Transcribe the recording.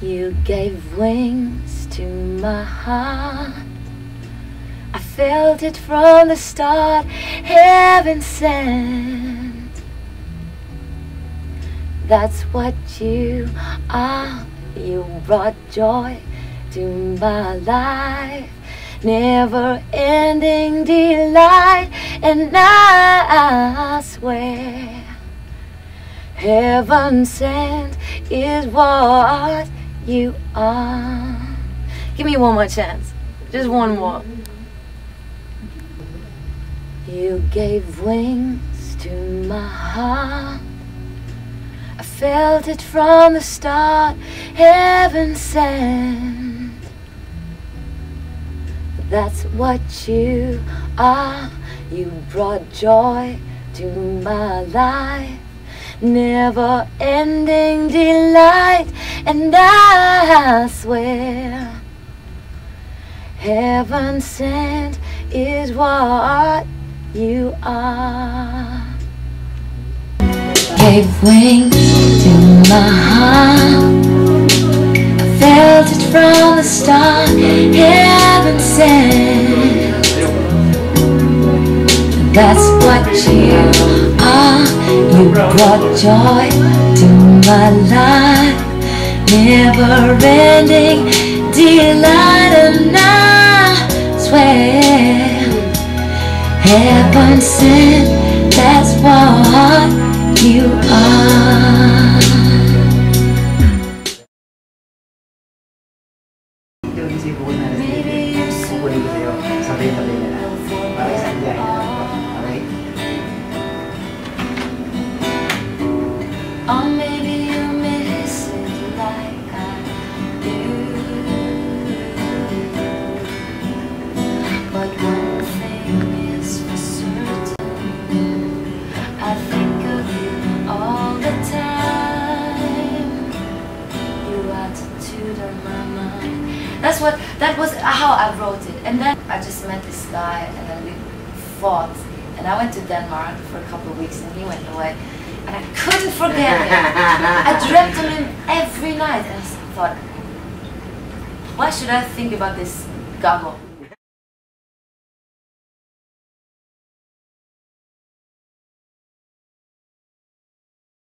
You gave wings to my heart. I felt it from the start, heaven sent. That's what you are. You brought joy to my life, never-ending delight. And I swear, heaven sent is what you are. Give me one more chance, just one more. You gave wings to my heart. I felt it from the start, heaven sent. That's what you are. You brought joy to my life, never-ending delight. And I swear, heaven sent is what you are. Gave wings to my heart. I felt it from the start, heaven sent. That's what you are. You brought joy to my life, never-ending delight. And I swear, heaven sent, that's what you are. Maybe you or maybe you miss it like I do. But one thing is for certain, I think of you all the time. Your attitude on my mind. That was how I wrote it. And then I just met this guy, and then we fought. And I went to Denmark for a couple of weeks, and he went away. And I couldn't forget him. I dreamt of him every night, and I thought, why should I think about this gobble?